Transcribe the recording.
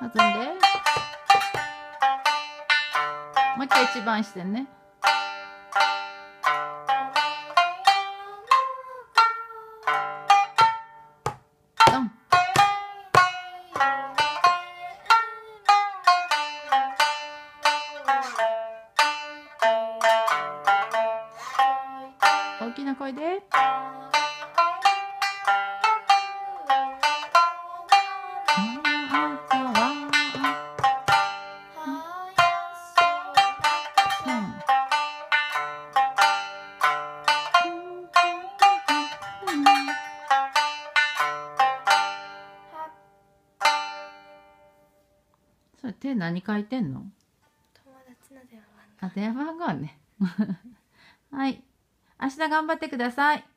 弾んで。もう一回一番してね。ドン。大きな声で。それ手何書いてんの？ 友達の電話番号。 電話番号ね。はい。明日頑張ってください。